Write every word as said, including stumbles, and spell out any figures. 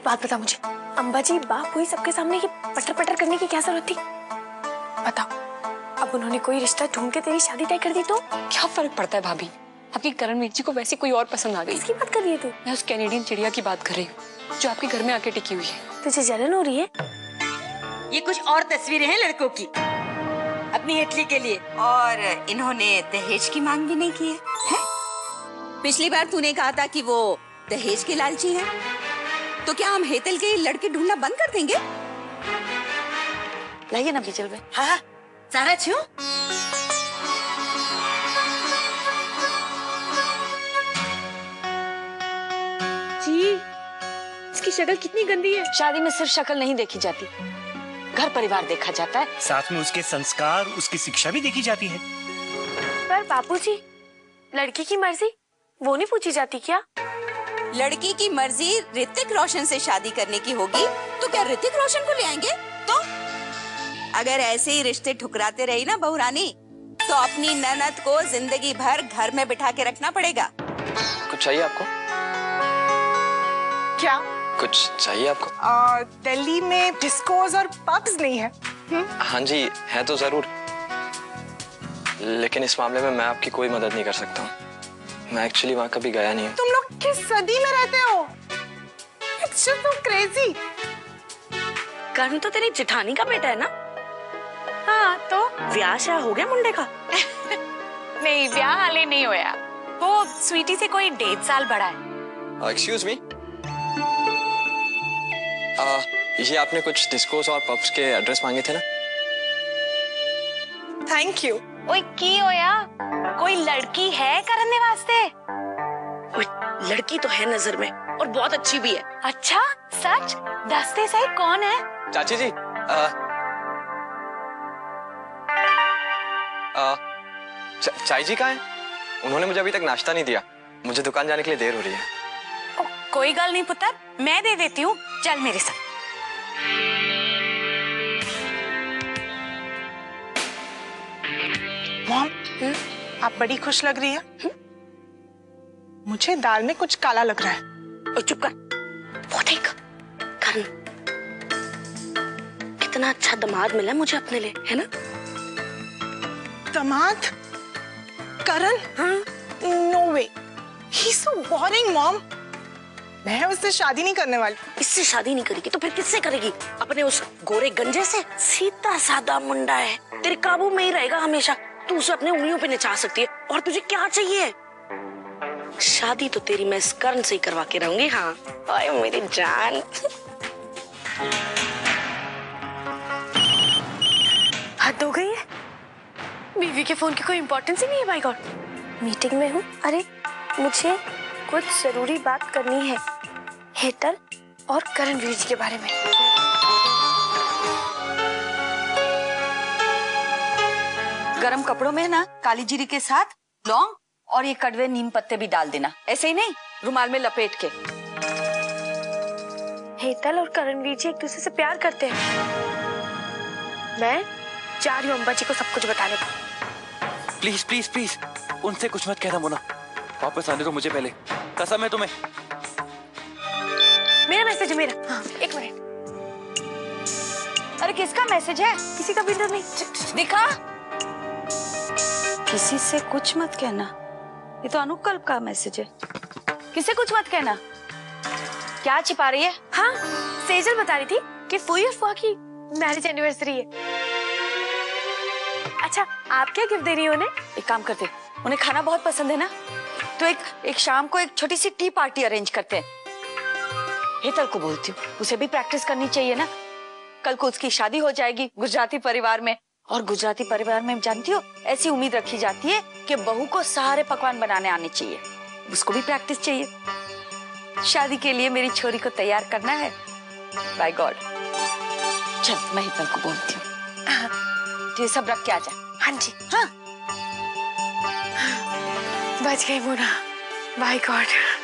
बात बता मुझे, अंबाजी बाप हुई सबके सामने ये पटर पटर करने की क्या जरूरत थी? बताओ, अब उन्होंने कोई रिश्ता ढूंढ के तेरी शादी तय कर दी तो क्या फर्क पड़ता है भाभी? आपकी करणवीर जी को वैसे कोई और पसंद आ गई। इसकी बात कर रही है तू? मैं उस कैनेडियन चिड़िया की बात कर रही हूँ जो आपके घर में आके टिकी हुई है। तुझे जलन हो रही है? ये कुछ और तस्वीरें हैं लड़कों की अपनी इटली के लिए, और इन्होंने दहेज की मांग भी नहीं की है, है? पिछली बार तूने कहा था कि वो दहेज के लालची हैं, तो क्या हम हेतल के लड़के ढूंढना बंद कर देंगे? लाइए ना बीचल में। हाँ, सारा छू। जी, इसकी शक्ल कितनी गंदी है। शादी में सिर्फ शक्ल नहीं देखी जाती, घर परिवार देखा जाता है, साथ में उसके संस्कार, उसकी शिक्षा भी देखी जाती है। पर बापूजी, लड़की की मर्जी वो नहीं पूछी जाती क्या? लड़की की मर्जी ऋतिक रोशन से शादी करने की होगी तो क्या ऋतिक रोशन को ले आएंगे? तो अगर ऐसे ही रिश्ते ठुकराते रही ना बहू रानी, तो अपनी ननद को जिंदगी भर घर में बिठा के रखना पड़ेगा। कुछ चाहिए आपको? क्या कुछ चाहिए आपको? आ, दिल्ली में डिस्कोज और पब्स नहीं है? हुँ? हाँ जी है तो जरूर, लेकिन इस मामले में मैं आपकी कोई मदद नहीं कर सकता हूँ। मैं एक्चुअली वहाँ कभी गया नहीं हूँ। तुम लोग किस सदी में रहते हो? It's just so crazy। कर्ण तो तेरी जेठानी का बेटा है ना? हाँ तो ब्याह शा हो गया मुंडे का? नहीं, ब्याह हाले नहीं होया, वो स्वीटी से कोई डेढ़ साल बड़ा है। एक्सक्यूज मी, ये आपने कुछ डिस्कोस और पब्स के एड्रेस मांगे थे ना? Thank you. ओए की होया, कोई लड़की है करने वास्ते? लड़की तो है नजर में और बहुत अच्छी भी है। अच्छा सच? दस्ते सही कौन है? चाची जी, आ, आ, च, चाय जी कहाँ हैं? उन्होंने मुझे अभी तक नाश्ता नहीं दिया, मुझे दुकान जाने के लिए देर हो रही है। ओ, कोई गल नहीं पुत्र, मैं दे देती हूँ, चल मेरे साथ। मॉम, आप बड़ी खुश लग रही है। हुँ? मुझे दाल में कुछ काला लग रहा है। और चुप कर, वो देख कर्ण, कितना अच्छा दामाद मिला मुझे अपने लिए, है ना? दामाद? करण? हाँ? No way, he is so boring mom. मैं उससे शादी नहीं करने वाली। इससे शादी नहीं करेगी तो फिर किससे करेगी? अपने उस गोरे गंजे से? सीधा साधा मुंडा है, तेरे काबू में ही रहेगा हमेशा। तू उसे अपने उंगलियों पे नचा सकती है, और तुझे क्या चाहिए? शादी तो तेरी मैं इस कर्ण से ही करवा के रहूंगी। हाँ ओए मेरी जान। हद हो गई है, बीवी के फोन की कोई इंपॉर्टेंस ही नहीं है। बाय गॉड, मीटिंग में हूँ। अरे मुझे कुछ जरूरी बात करनी है हेतल और करणवीर जी के बारे में। गरम कपड़ों में ना काली जीरी के साथ लौंग और ये कड़वे नीम पत्ते भी डाल देना, ऐसे ही नहीं, रुमाल में लपेट के। हेतल और करणवीर जी एक दूसरे से प्यार करते हैं। मैं जा रही हूँ अंबाजी को सब कुछ बताने को। प्लीज प्लीज प्लीज उनसे कुछ मत कहना मोना, वापस आने दो मुझे पहले, कसम है तुम्हें। मेरा मैसेज है, मेरा। हाँ, एक मिनट। अरे किसका मैसेज है? किसी का भी तो नहीं दिखा। किसी से कुछ मत कहना, ये तो अनुकल्प का मैसेज है। किसे कुछ मत कहना? क्या छिपा रही है? हाँ, सेजल बता रही थी कि फूई और फुआ की मैरिज एनिवर्सरी है। अच्छा, आप क्या गिफ्ट दे रही हो उन्हें? एक काम करते, उन्हें खाना बहुत पसंद है ना, तो एक एक शाम को एक छोटी सी टी पार्टी अरेंज करते हैं। हेतल को बोलती हूँ, उसे भी प्रैक्टिस करनी चाहिए ना। कल को उसकी शादी हो जाएगी गुजराती परिवार में, और गुजराती परिवार में जानती हो ऐसी उम्मीद रखी जाती है कि बहू को सारे पकवान बनाने आने चाहिए, उसको भी प्रैक्टिस चाहिए। शादी के लिए मेरी छोरी को तैयार करना है। बाय गॉड, चल मैं हेतल को बोलती हूँ, तो ये सब रख के आ जा। हाँ जी। हाँ, बच गई मोना। Bye God.